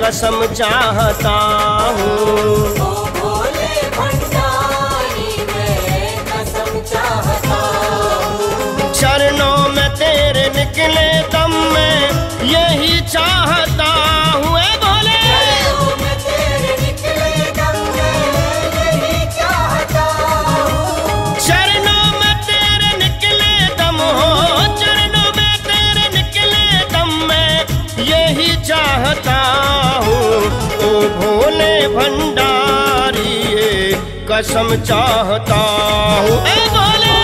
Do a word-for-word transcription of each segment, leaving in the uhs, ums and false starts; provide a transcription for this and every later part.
कसम चाहता हूँ। ओ भोले भंडारी मैं कसम चाहता हूँ। चरणों में तेरे निकले दम में यही चाहता हूँ। ए भोले चरणों में तेरे निकले दम में यही चाहता हूँ। चरणों में तेरे निकले दम हो, चरणों में तेरे निकले दम में यही चाहता हूँ। ओ भोले भंडारी ये कसम चाहता हूँ। ए भोले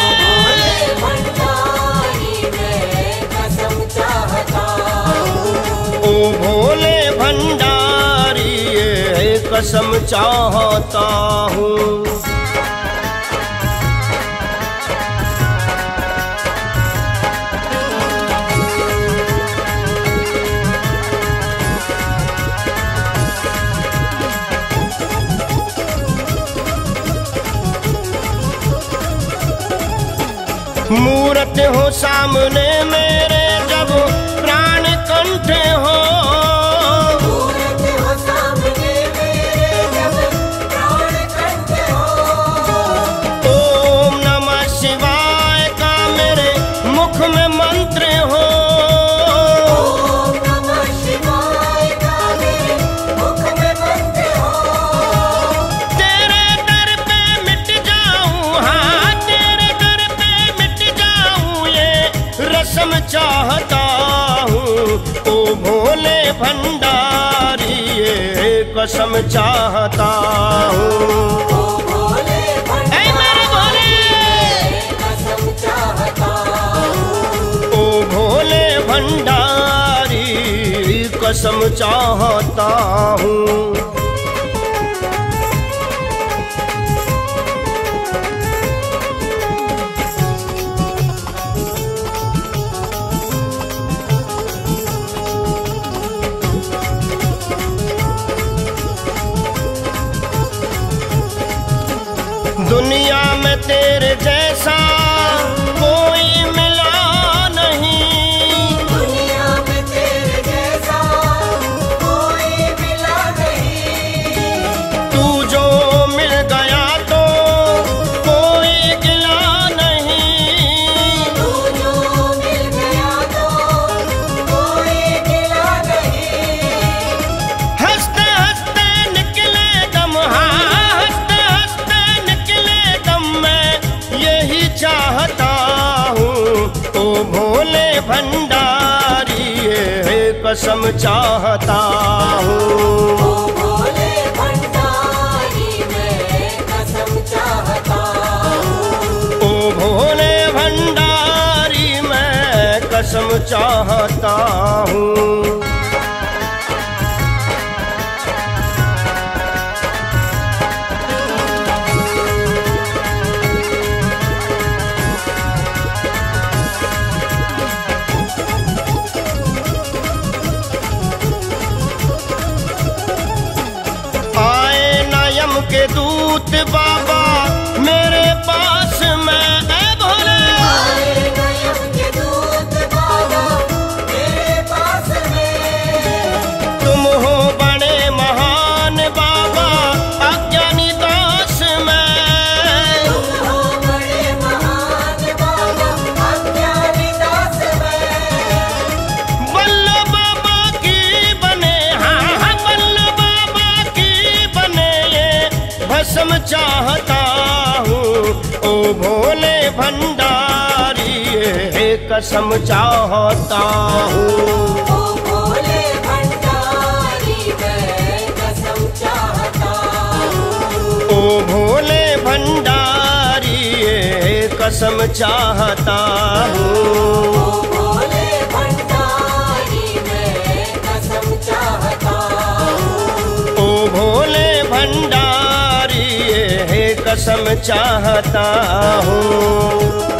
भंडारी मैं कसम चाहता हूँ। ओ भोले भंडारी ये कसम चाहता हूँ। मूरत हो सामने मेरे जब प्राण कंठ हो, मूरत हो सामने मेरे जब प्राण कंठ हो। ओम नमः शिवाय का मेरे मुख में मंत्र हो। ओम नमः शिवाय का मेरे मुख में मंत्र हो। तेरे दर पे मिट जाऊं, हाँ तेरे दर पे मिट जाऊं ये रस्म चाहता हूँ। ओ भोले भंडारी ये कसम चाहता हूँ। ओ भोले ऐ मेरे भोले कसम चाहता हूँ। ओ भोले भंडारी कसम चाहता हूँ। दुनिया में तेरे जैसा कोई मिला नहीं, दुनिया में तेरे जैसा कोई मिला नहीं। तू जो मिल गया तो कोई गिला नहीं। तू जो मिल गया तो कोई गिला नहीं। हंसते हंसते निकले दम, हाँ हंसते हंसते निकले दम मैं यही चाहता हूँ। ओ भोले भंडारी ये कसम चाहता हूँ। ओ भोले भंडारी मैं कसम चाहता हूँ। ओ भोले भंडारी मैं कसम चाहता हूँ। आए ना यम के दूत बाबा मेरे पास में। ऐ भोले आए नयन के दूत बाबा मेरे पास में। तुम हो बड़े महान बाबा अज्ञानी दास में। तुम हो बड़े महान बाबा अज्ञानी दास में। बल्लो बाबा की बने, हाँ हाँ बल्लो बाबा की बने ये भस्म चाहता हूँ। ओ भोले भंडारी ये कसम चाहता हूँ। ओ भोले भंडारी मैं कसम चाहता हूँ। ओ भोले भंडारी ये कसम चाहता हूँ। ओ भोले भंडारी मैं कसम चाहता हूँ। ओ भोले भंडारी ये कसम चाहता हूँ।